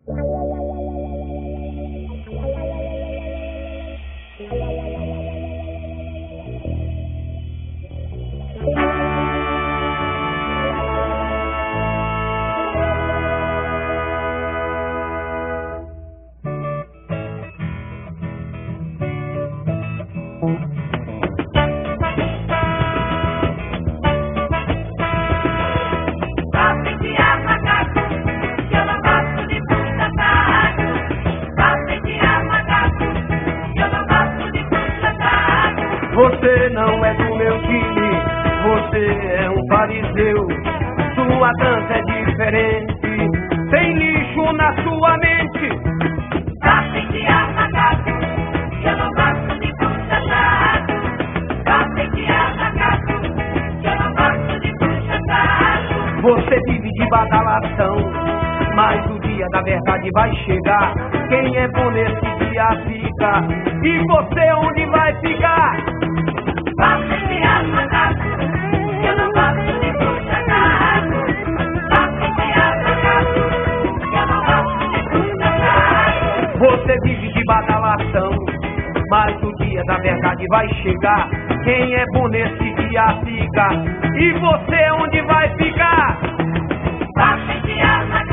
Você não é do meu time, você é um fariseu. Sua dança é diferente, tem lixo na sua mente. Cafetear macaco, eu não gosto de puxa-saco. Cafetear macaco, eu não gosto de puxa-saco. Você vive de badalação, mas o dia da verdade vai chegar. Quem é bom nesse dia fica, e você onde vai ficar? Cafetear macaco, eu não gosto de puxa-saco. Cafetear macaco, eu não gosto de puxa-saco. Você vive de badalação, mas o dia da verdade vai chegar. Quem é bom nesse dia fica, e você onde vai ficar? Cafetear macaco.